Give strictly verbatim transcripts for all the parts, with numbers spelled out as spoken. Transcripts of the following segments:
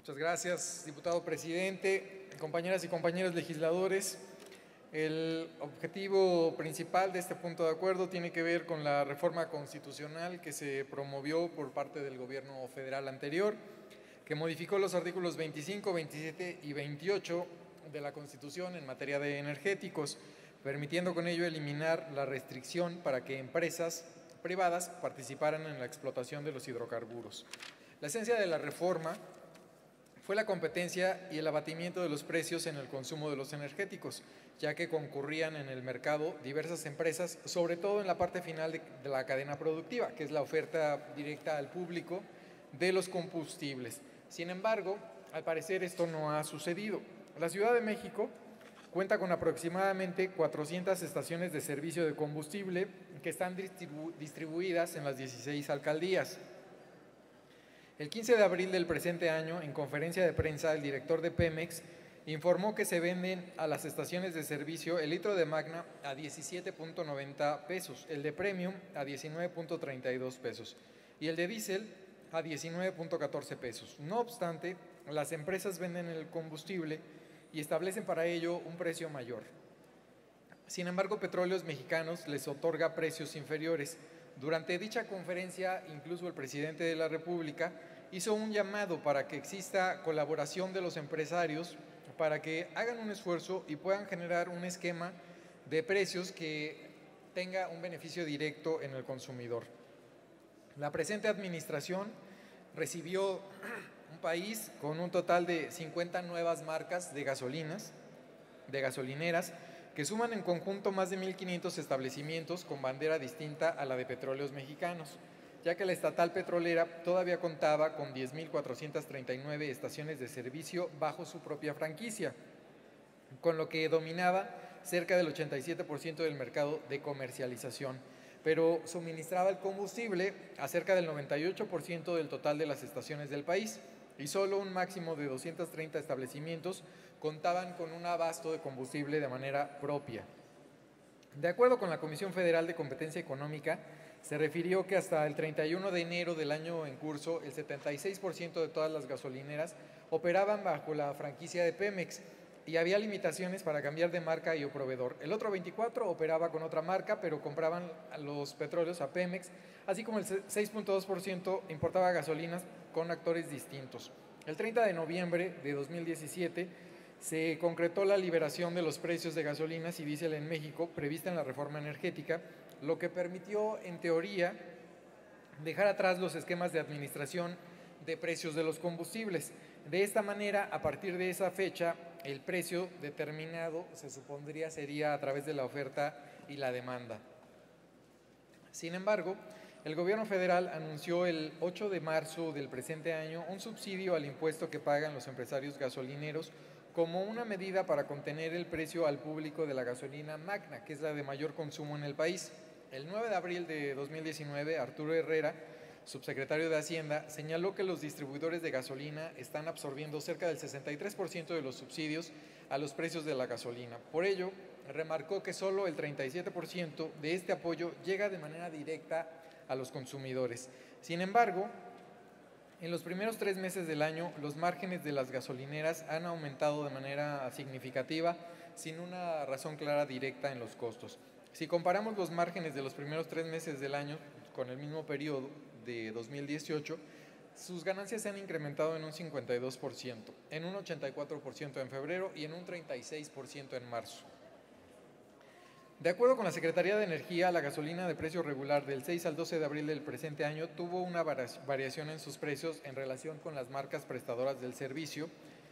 Muchas gracias, diputado presidente, compañeras y compañeros legisladores. El objetivo principal de este punto de acuerdo tiene que ver con la reforma constitucional que se promovió por parte del gobierno federal anterior, que modificó los artículos veinticinco, veintisiete y veintiocho de la Constitución en materia de energéticos, permitiendo con ello eliminar la restricción para que empresas privadas participaran en la explotación de los hidrocarburos. La esencia de la reforma fue la competencia y el abatimiento de los precios en el consumo de los energéticos, ya que concurrían en el mercado diversas empresas, sobre todo en la parte final de, de la cadena productiva, que es la oferta directa al público de los combustibles. Sin embargo, al parecer esto no ha sucedido. La Ciudad de México cuenta con aproximadamente cuatrocientas estaciones de servicio de combustible que están distribu- distribuidas en las dieciséis alcaldías. El quince de abril del presente año, en conferencia de prensa, el director de Pemex informó que se venden a las estaciones de servicio el litro de Magna a diecisiete punto noventa pesos, el de Premium a diecinueve punto treinta y dos pesos y el de diésel a diecinueve punto catorce pesos. No obstante, las empresas venden el combustible y establecen para ello un precio mayor. Sin embargo, Petróleos Mexicanos les otorga precios inferiores. Durante dicha conferencia, incluso el presidente de la República hizo un llamado para que exista colaboración de los empresarios para que hagan un esfuerzo y puedan generar un esquema de precios que tenga un beneficio directo en el consumidor. La presente administración recibió un país con un total de cincuenta nuevas marcas de gasolinas, de gasolineras, que suman en conjunto más de mil quinientos establecimientos con bandera distinta a la de Petróleos Mexicanos, ya que la estatal petrolera todavía contaba con diez mil cuatrocientas treinta y nueve estaciones de servicio bajo su propia franquicia, con lo que dominaba cerca del ochenta y siete por ciento del mercado de comercialización, pero suministraba el combustible a cerca del noventa y ocho por ciento del total de las estaciones del país, y solo un máximo de doscientos treinta establecimientos contaban con un abasto de combustible de manera propia. De acuerdo con la Comisión Federal de Competencia Económica, se refirió que hasta el treinta y uno de enero del año en curso, el setenta y seis por ciento de todas las gasolineras operaban bajo la franquicia de Pemex y había limitaciones para cambiar de marca y o proveedor. El otro veinticuatro por ciento operaba con otra marca, pero compraban los petróleos a Pemex, así como el seis punto dos por ciento importaba gasolinas con actores distintos. El treinta de noviembre de dos mil diecisiete se concretó la liberación de los precios de gasolinas y diésel en México, prevista en la reforma energética, lo que permitió, en teoría, dejar atrás los esquemas de administración de precios de los combustibles. De esta manera, a partir de esa fecha, el precio determinado se supondría sería a través de la oferta y la demanda. Sin embargo, el gobierno federal anunció el ocho de marzo del presente año un subsidio al impuesto que pagan los empresarios gasolineros como una medida para contener el precio al público de la gasolina Magna, que es la de mayor consumo en el país. El nueve de abril de dos mil diecinueve, Arturo Herrera, subsecretario de Hacienda, señaló que los distribuidores de gasolina están absorbiendo cerca del sesenta y tres por ciento de los subsidios a los precios de la gasolina. Por ello, remarcó que solo el treinta y siete por ciento de este apoyo llega de manera directa a los consumidores. Sin embargo, en los primeros tres meses del año, los márgenes de las gasolineras han aumentado de manera significativa, sin una razón clara directa en los costos. Si comparamos los márgenes de los primeros tres meses del año con el mismo periodo de dos mil dieciocho, sus ganancias se han incrementado en un cincuenta y dos por ciento, en un ochenta y cuatro por ciento en febrero y en un treinta y seis por ciento en marzo. De acuerdo con la Secretaría de Energía, la gasolina de precio regular del seis al doce de abril del presente año tuvo una variación en sus precios en relación con las marcas prestadoras del servicio,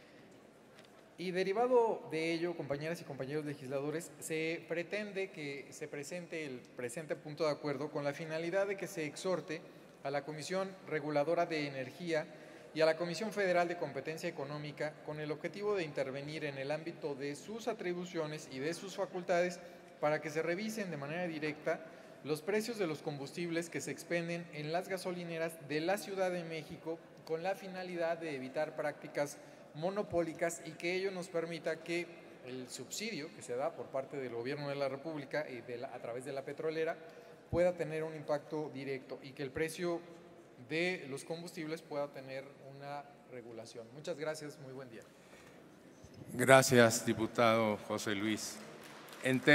y derivado de ello, compañeras y compañeros legisladores, se pretende que se presente el presente punto de acuerdo con la finalidad de que se exhorte a la Comisión Reguladora de Energía y a la Comisión Federal de Competencia Económica con el objetivo de intervenir en el ámbito de sus atribuciones y de sus facultades para que se revisen de manera directa los precios de los combustibles que se expenden en las gasolineras de la Ciudad de México con la finalidad de evitar prácticas monopólicas y que ello nos permita que el subsidio que se da por parte del gobierno de la República y de la, a través de la petrolera pueda tener un impacto directo y que el precio de los combustibles pueda tener un una regulación. Muchas gracias, muy buen día. Gracias, diputado José Luis. En